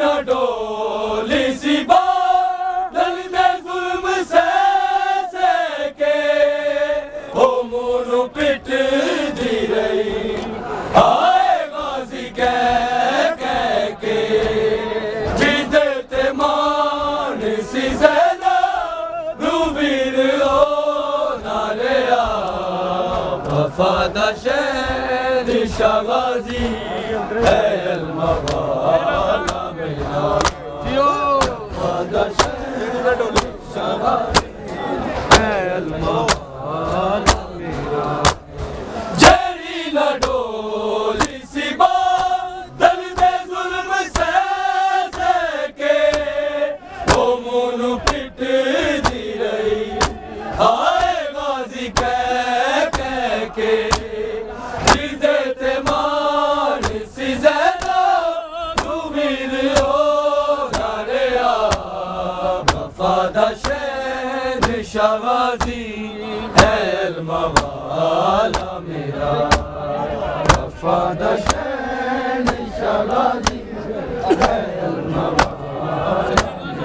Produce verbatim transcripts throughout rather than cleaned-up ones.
न डोली सी बादल दे जुल्म से के ओ मुनु पिट दी रही आए गाजी कह कह के जिदते मान सी ज़ैदा रूबीर ओ नाले आ वफादा शहर शागाजी है अलमवाला मेरा वफादा शहर शागाजी है अलमवाला मेरा जरी न डोली सी बादल दे जुल्म से के ओ मुनु पिट दी रही आए गाजी कह कह के जिदते मान सी ज़ैदा रूबीर ओ नाले आ वफादा शहर शागाजी है अलमवाला मेरा वफादा शहर शागाजी है अलमवाला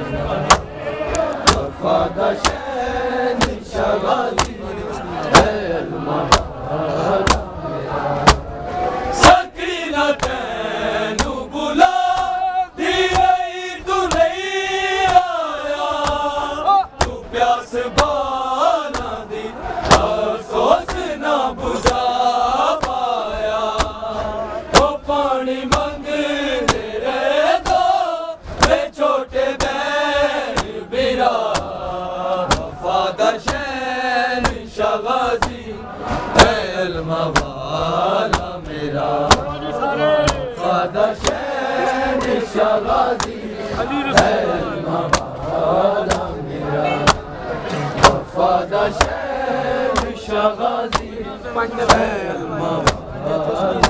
वफादा शहर शागाजी है अलमवाला सकीना तैनू बुला दी रही तू नहीं आया तू प्यास बाना दी अफसोस ना बुझा पाया ओ पानी मंगते रहे तो वे छोटे बैर बिरा वफादा शहर शागाजी है अलमवाला मेरा वफादा शहर शागाजी है अलमवाला मेरा वफादा शहर शागाजी है अलमवाला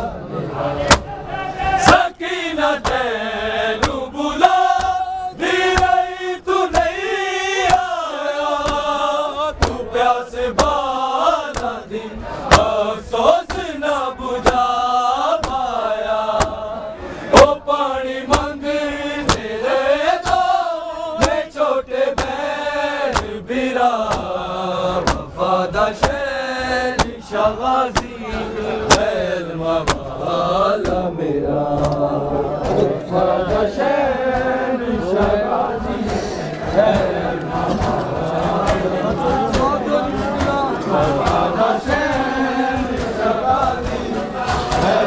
सकीना तैनू बुला दी रही तू नहीं आया तू प्यास बाना दी अफसोस न बुझा पाया ओ पानी मंगते रहे तो मैं छोटे बैर बिरा वफादा शहर शागाजी है अलमवाला मेरा वफादा शहर शागाजी है वफादा शहर शागाजी है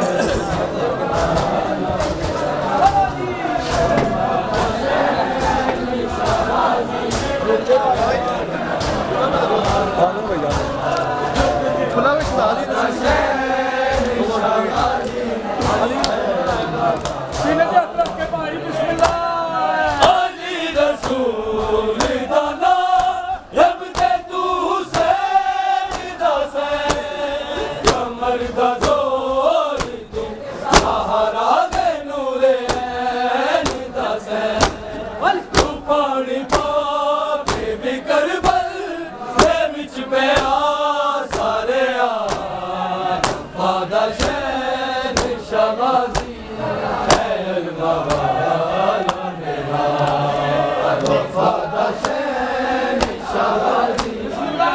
अली रसूल दाना रब ते तू हुसैन दा से कमर दा जोर तू सहारा दे नूरे ऐन दा से तू पानी पाके भी करबल दे विच पिया सारे आ वफादा शहर शागाजी है अलमवाला मेरा वफादा शहर शागाजी है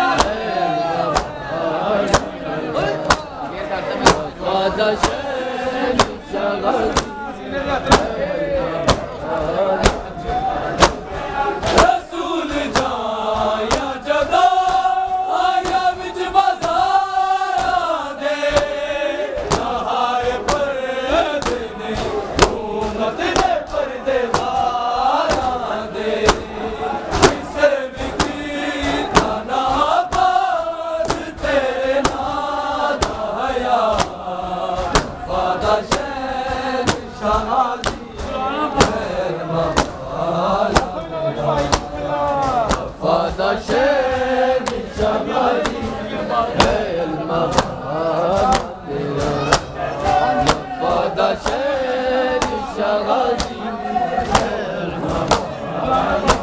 अलमवाला वफादा शहर शागाजी रसूल जाया जदा आया विच बाज़ार दे नहाए पर्दे ने उम्मत दे पर्दे वारा दे किसे भी कीता ना बात तेरे नाल हया वफादा शहर शागाजी है अलमवाला वफादा शहर शागाजी है अलमवाला वफादा शहर शागाजी है अलमवाला